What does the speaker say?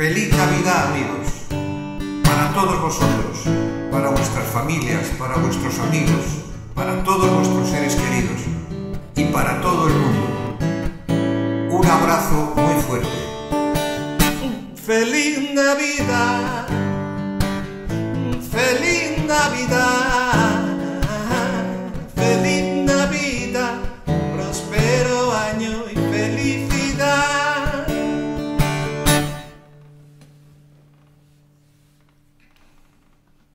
Feliz Navidad, amigos, para todos vosotros, para vuestras familias, para vuestros amigos, para todos vuestros seres queridos y para todo el mundo. Un abrazo muy fuerte. Feliz Navidad, feliz Navidad.